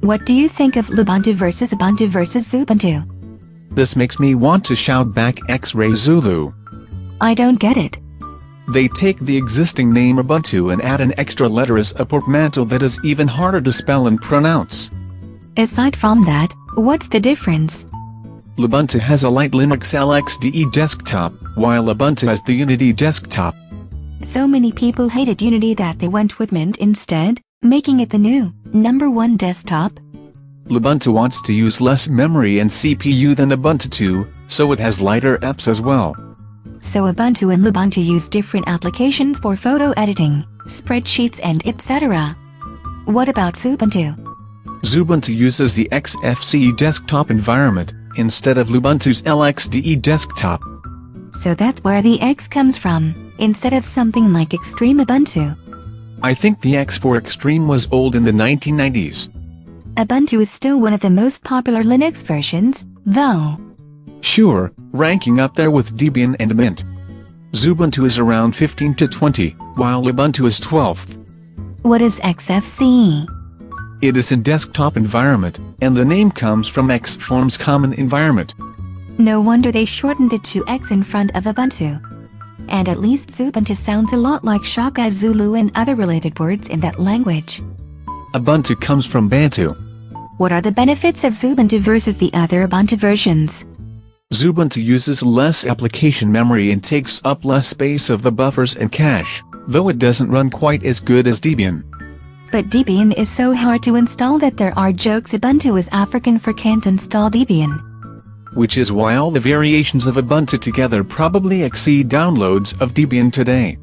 What do you think of Lubuntu versus Ubuntu versus Xubuntu? This makes me want to shout back X-ray Zulu. I don't get it. They take the existing name Ubuntu and add an extra letter as a portmanteau that is even harder to spell and pronounce. Aside from that, what's the difference? Lubuntu has a light Linux LXDE desktop, while Ubuntu has the Unity desktop. So many people hated Unity that they went with Mint instead, making it the new #1 desktop. Lubuntu wants to use less memory and CPU than Ubuntu too, so it has lighter apps as well. So Ubuntu and Lubuntu use different applications for photo editing, spreadsheets and etc. What about Xubuntu? Xubuntu uses the Xfce desktop environment, instead of Lubuntu's LXDE desktop. So that's where the X comes from, instead of something like Extreme Ubuntu. I think the X for Extreme was old in the 1990s. Ubuntu is still one of the most popular Linux versions, though. Sure, ranking up there with Debian and Mint. Xubuntu is around 15 to 20, while Ubuntu is 12th. What is Xfce? It is in desktop environment, and the name comes from Xform's common environment. No wonder they shortened it to X in front of Ubuntu. And at least Xubuntu sounds a lot like Xfce Zulu and other related words in that language. Ubuntu comes from Bantu. What are the benefits of Xubuntu versus the other Ubuntu versions? Xubuntu uses less application memory and takes up less space of the buffers and cache, though it doesn't run quite as good as Debian. But Debian is so hard to install that there are jokes Ubuntu is African for can't install Debian. Which is why all the variations of Ubuntu together probably exceed downloads of Debian today.